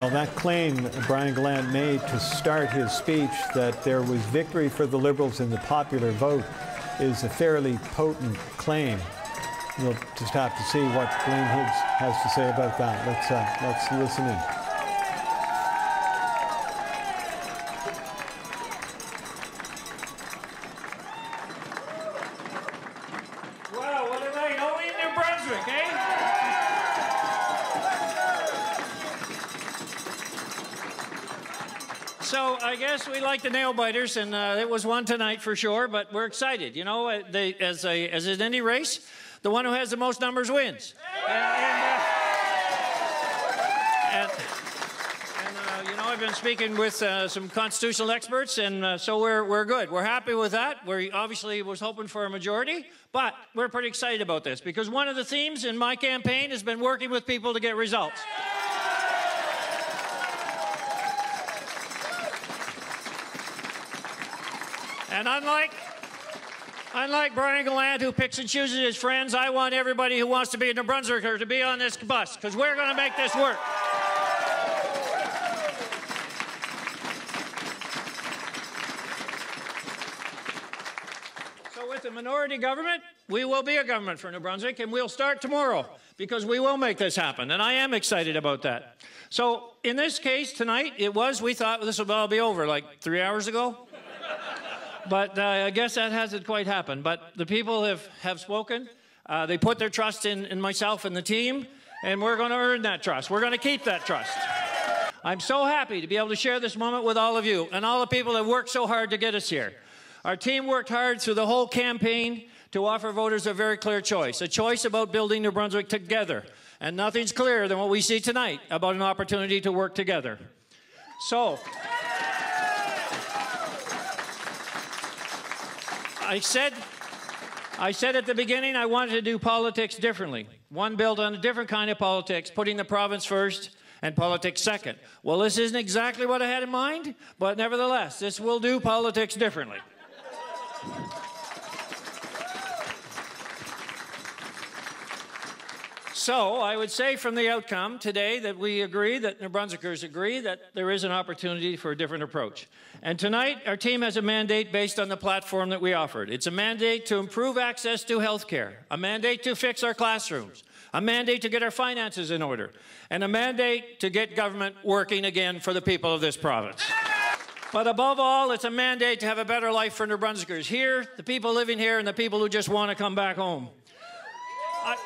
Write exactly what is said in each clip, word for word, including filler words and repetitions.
Well, that claim Brian Gallant made to start his speech, that there was victory for the Liberals in the popular vote, is a fairly potent claim. We'll just have to see what Blaine Higgs has to say about that. Let's, uh, let's listen in. Wow, what a night. Only in New Brunswick, eh? So I guess we like the nail biters, and uh, it was one tonight for sure, but we're excited. You know, they, as, a, as in any race, the one who has the most numbers wins. And, and, uh, and, and uh, you know, I've been speaking with uh, some constitutional experts, and uh, so we're, we're good. We're happy with that. We obviously was hoping for a majority, but we're pretty excited about this because one of the themes in my campaign has been working with people to get results. And unlike, unlike Brian Gallant, who picks and chooses his friends, I want everybody who wants to be a New Brunswicker to be on this bus, because we're going to make this work. So with the minority government, we will be a government for New Brunswick, and we'll start tomorrow, because we will make this happen, and I am excited about that. So in this case tonight, it was, we thought this would all be over like three hours ago. But uh, I guess that hasn't quite happened. But the people have, have spoken. Uh, they put their trust in, in myself and the team, and we're going to earn that trust. We're going to keep that trust. I'm so happy to be able to share this moment with all of you and all the people that worked so hard to get us here. Our team worked hard through the whole campaign to offer voters a very clear choice, a choice about building New Brunswick together. And nothing's clearer than what we see tonight about an opportunity to work together. So, I said, I said at the beginning I wanted to do politics differently. One built on a different kind of politics, putting the province first and politics second. Well, this isn't exactly what I had in mind, but nevertheless, this will do politics differently. So I would say from the outcome today that we agree, that New Brunswickers agree, that there is an opportunity for a different approach. And tonight, our team has a mandate based on the platform that we offered. It's a mandate to improve access to health care, a mandate to fix our classrooms, a mandate to get our finances in order, and a mandate to get government working again for the people of this province. But above all, it's a mandate to have a better life for New Brunswickers here, the people living here, and the people who just want to come back home. I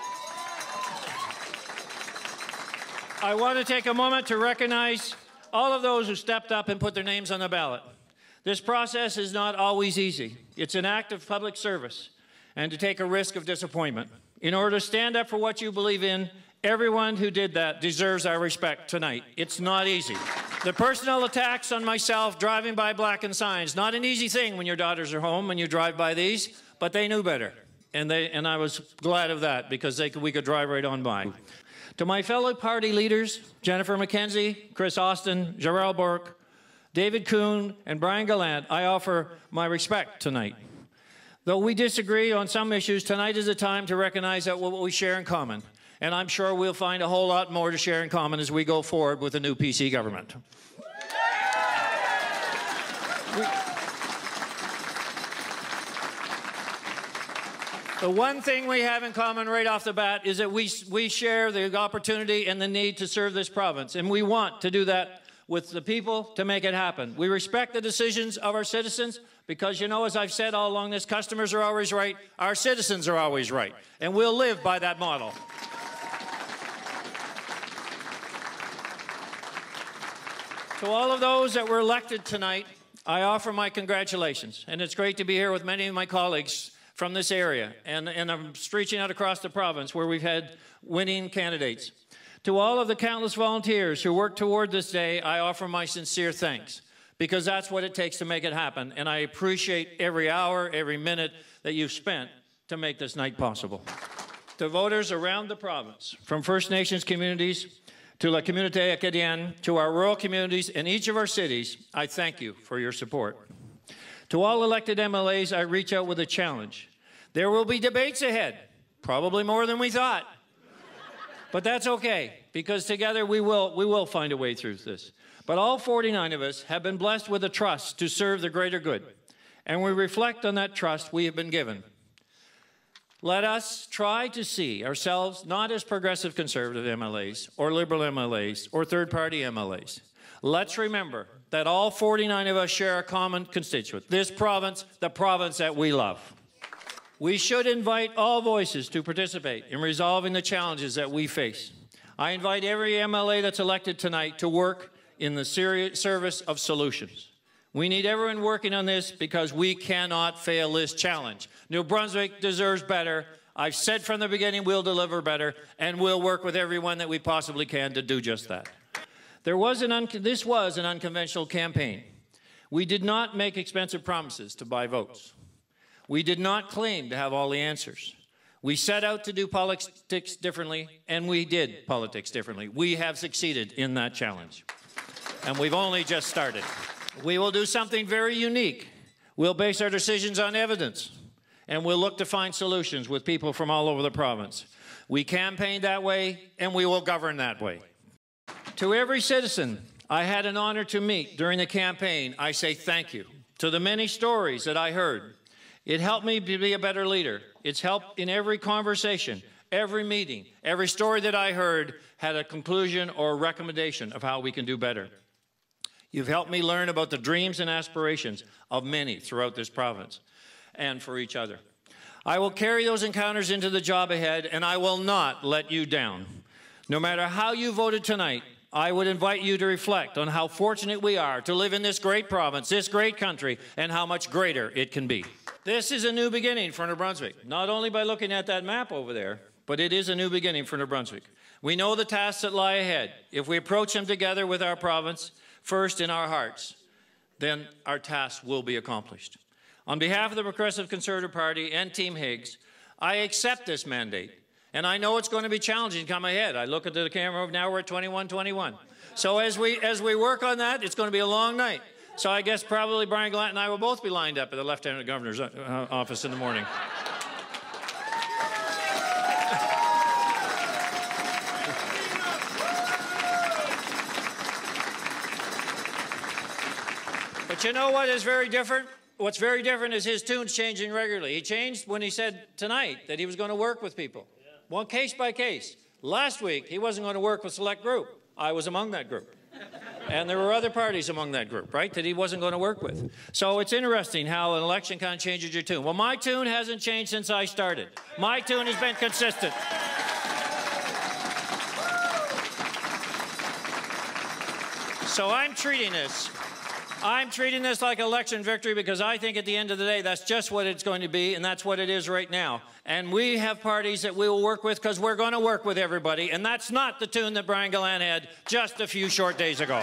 I want to take a moment to recognize all of those who stepped up and put their names on the ballot. This process is not always easy. It's an act of public service and to take a risk of disappointment. In order to stand up for what you believe in, everyone who did that deserves our respect tonight. It's not easy. The personal attacks on myself driving by blackened signs, not an easy thing when your daughters are home and you drive by these, but they knew better. And, they, and I was glad of that because they could, we could drive right on by. To my fellow party leaders, Jennifer McKenzie, Chris Austin, Gerald Bork, David Kuhn, and Brian Gallant, I offer my respect tonight. Though we disagree on some issues, tonight is a time to recognize that what we share in common. And I'm sure we'll find a whole lot more to share in common as we go forward with the new P C government. we, The one thing we have in common right off the bat is that we, we share the opportunity and the need to serve this province, and we want to do that with the people to make it happen. We respect the decisions of our citizens because, you know, as I've said all along this, customers are always right, our citizens are always right, and we'll live by that model. To all of those that were elected tonight, I offer my congratulations, and it's great to be here with many of my colleagues from this area, and, and I'm reaching out across the province where we've had winning candidates. To all of the countless volunteers who worked toward this day, I offer my sincere thanks, because that's what it takes to make it happen, and I appreciate every hour, every minute that you've spent to make this night possible. To voters around the province, from First Nations communities to La Communauté Acadienne, to our rural communities in each of our cities, I thank you for your support. To all elected M L As, I reach out with a challenge. There will be debates ahead, probably more than we thought. But that's okay, because together we will, we will find a way through this. But all forty-nine of us have been blessed with a trust to serve the greater good, and we reflect on that trust we have been given. Let us try to see ourselves not as progressive Conservative M L As, or Liberal M L As, or third-party M L As. Let's remember that all forty-nine of us share a common constituent, this province, the province that we love. We should invite all voices to participate in resolving the challenges that we face. I invite every M L A that's elected tonight to work in the service of solutions. We need everyone working on this because we cannot fail this challenge. New Brunswick deserves better. I've said from the beginning we'll deliver better, and we'll work with everyone that we possibly can to do just that. There was an un this was an unconventional campaign. We did not make expensive promises to buy votes. We did not claim to have all the answers. We set out to do politics differently, and we did politics differently. We have succeeded in that challenge, and we've only just started. We will do something very unique. We'll base our decisions on evidence, and we'll look to find solutions with people from all over the province. We campaigned that way, and we will govern that way. To every citizen I had an honor to meet during the campaign, I say thank you. To the many stories that I heard, it helped me to be a better leader. It's helped in every conversation, every meeting, every story that I heard had a conclusion or a recommendation of how we can do better. You've helped me learn about the dreams and aspirations of many throughout this province and for each other. I will carry those encounters into the job ahead, and I will not let you down. No matter how you voted tonight, I would invite you to reflect on how fortunate we are to live in this great province, this great country, and how much greater it can be. This is a new beginning for New Brunswick, not only by looking at that map over there, but it is a new beginning for New Brunswick. We know the tasks that lie ahead. If we approach them together with our province, first in our hearts, then our task will be accomplished. On behalf of the Progressive Conservative Party and Team Higgs, I accept this mandate, and I know it's going to be challenging to come ahead. I look at the camera, now we're at twenty-one twenty-one. So as we, as we work on that, it's going to be a long night. So I guess probably Brian Gallant and I will both be lined up at the Lieutenant Governor's uh, office in the morning. But you know what is very different? What's very different is his tune's changing regularly. He changed when he said tonight that he was going to work with people, one case by case. Last week, he wasn't going to work with select group. I was among that group. And there were other parties among that group, right, that he wasn't going to work with. So it's interesting how an election kind of changes your tune. Well, my tune hasn't changed since I started. My tune has been consistent. So I'm treating this. I'm treating this like election victory because I think at the end of the day, that's just what it's going to be, and that's what it is right now. And we have parties that we will work with because we're going to work with everybody, and that's not the tune that Brian Gallant had just a few short days ago.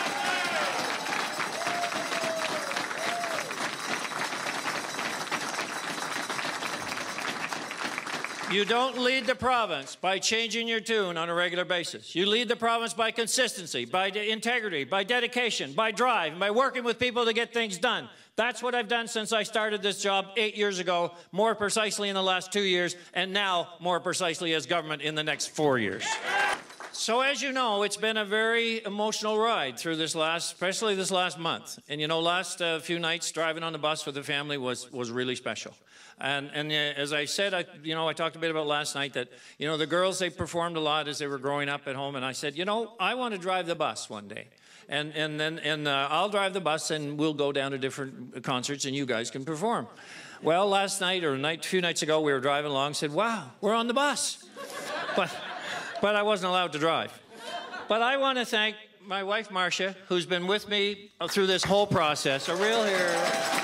You don't lead the province by changing your tune on a regular basis. You lead the province by consistency, by integrity, by dedication, by drive, and by working with people to get things done. That's what I've done since I started this job eight years ago, more precisely in the last two years, and now more precisely as government in the next four years. So as you know, it's been a very emotional ride through this last, especially this last month. And you know, last uh, few nights driving on the bus with the family was, was really special. And, and uh, as I said, I, you know, I talked a bit about last night that, you know, the girls, they performed a lot as they were growing up at home. And I said, you know, I want to drive the bus one day. And, and then and, uh, I'll drive the bus and we'll go down to different concerts and you guys can perform. Well, last night or a night, few nights ago, we were driving along and said, wow, we're on the bus. But, but I wasn't allowed to drive. But I want to thank my wife, Marcia, who's been with me through this whole process, a real hero.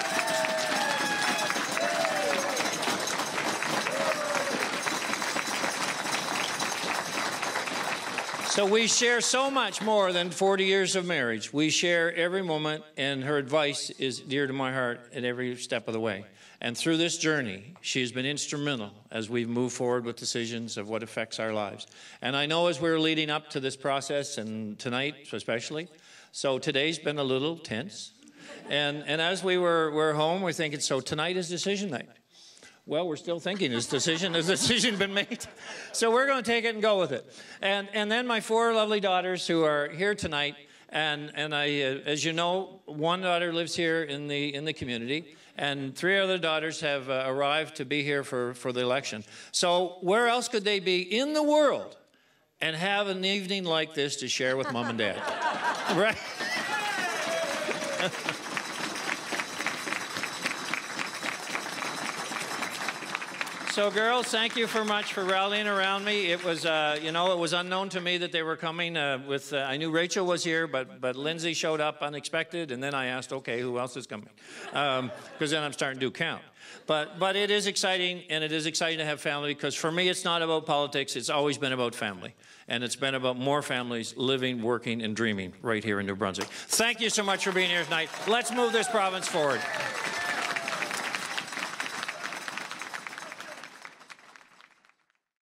So we share so much more than forty years of marriage. We share every moment, and her advice is dear to my heart at every step of the way. And through this journey, she has been instrumental as we've moved forward with decisions of what affects our lives. And I know as we're leading up to this process, and tonight especially, so today's been a little tense. And, and as we were, were home, we're thinking, so tonight is decision night. Well, we're still thinking. This decision, has decision been made? So we're going to take it and go with it. And, and then my four lovely daughters who are here tonight, and, and I, uh, as you know, one daughter lives here in the, in the community, and three other daughters have uh, arrived to be here for, for the election. So where else could they be in the world and have an evening like this to share with mom and dad? Right? So, girls, thank you for much for rallying around me. It was, uh, you know, it was unknown to me that they were coming. Uh, with, uh, I knew Rachel was here, but but Lindsay showed up unexpected, and then I asked, okay, who else is coming? Because um, then I'm starting to count. But but it is exciting, and it is exciting to have family. Because for me, it's not about politics. It's always been about family, and it's been about more families living, working, and dreaming right here in New Brunswick. Thank you so much for being here tonight. Let's move this province forward.